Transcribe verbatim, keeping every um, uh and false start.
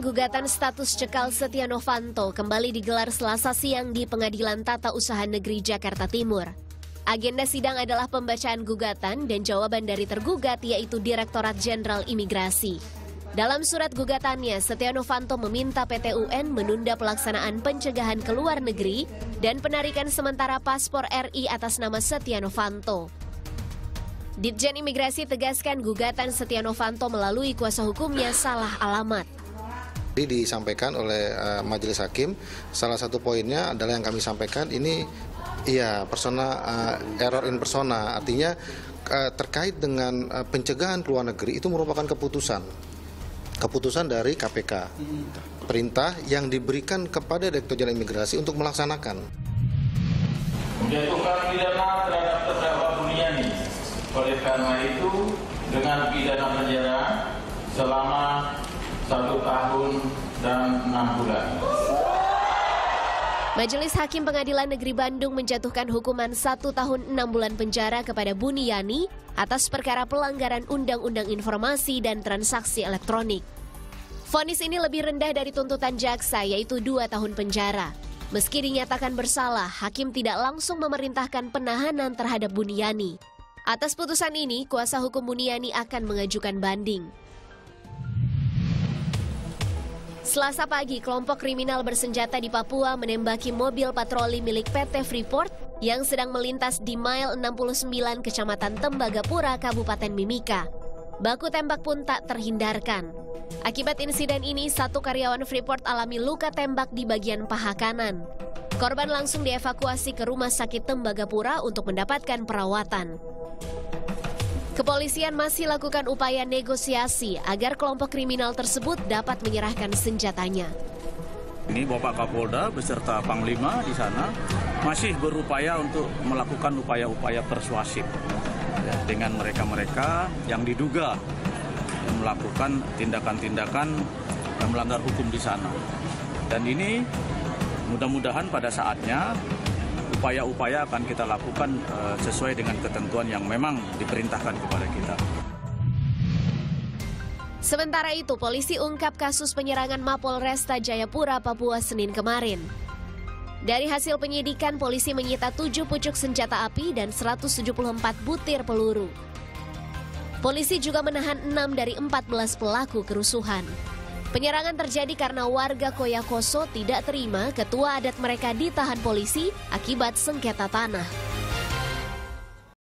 gugatan status cekal Setia Novanto kembali digelar Selasa siang di Pengadilan Tata Usaha Negeri Jakarta Timur. Agenda sidang adalah pembacaan gugatan dan jawaban dari tergugat, yaitu Direktorat Jenderal Imigrasi. Dalam surat gugatannya, Setia Novanto meminta P T U N menunda pelaksanaan pencegahan ke luar negeri dan penarikan sementara paspor R I atas nama Setia Novanto. Ditjen Imigrasi tegaskan gugatan Setia Novanto melalui kuasa hukumnya salah alamat. Disampaikan oleh uh, Majelis Hakim, salah satu poinnya adalah yang kami sampaikan ini, iya persona uh, error in persona, artinya uh, terkait dengan uh, pencegahan ke luar negeri itu merupakan keputusan, keputusan dari K P K, perintah yang diberikan kepada Direktur Jenderal Imigrasi untuk melaksanakan. Menjatuhkan pidana terhadap terdakwa Buniani. Oleh karena itu, dengan pidana penjara selama satu tahun dan enam bulan. Majelis Hakim Pengadilan Negeri Bandung menjatuhkan hukuman satu tahun enam bulan penjara kepada Buniani atas perkara pelanggaran Undang-Undang Informasi dan Transaksi Elektronik. Vonis ini lebih rendah dari tuntutan jaksa, yaitu dua tahun penjara. Meski dinyatakan bersalah, hakim tidak langsung memerintahkan penahanan terhadap Buniani. Atas putusan ini, kuasa hukum Buniani akan mengajukan banding. Selasa pagi, kelompok kriminal bersenjata di Papua menembaki mobil patroli milik P T Freeport yang sedang melintas di Mile enam puluh sembilan Kecamatan Tembagapura, Kabupaten Mimika. Baku tembak pun tak terhindarkan. Akibat insiden ini, satu karyawan Freeport alami luka tembak di bagian paha kanan. Korban langsung dievakuasi ke Rumah Sakit Tembagapura untuk mendapatkan perawatan. Kepolisian masih lakukan upaya negosiasi agar kelompok kriminal tersebut dapat menyerahkan senjatanya. Ini Bapak Kapolda beserta Panglima di sana masih berupaya untuk melakukan upaya-upaya persuasif ya, dengan mereka-mereka yang diduga melakukan tindakan-tindakan yang melanggar hukum di sana. Dan ini mudah-mudahan pada saatnya upaya-upaya akan kita lakukan uh, sesuai dengan ketentuan yang memang diperintahkan kepada kita. Sementara itu, polisi ungkap kasus penyerangan Mapolresta Jayapura, Papua Senin kemarin. Dari hasil penyidikan, polisi menyita tujuh pucuk senjata api dan seratus tujuh puluh empat butir peluru. Polisi juga menahan enam dari empat belas pelaku kerusuhan. Penyerangan terjadi karena warga Koyakoso tidak terima ketua adat mereka ditahan polisi akibat sengketa tanah.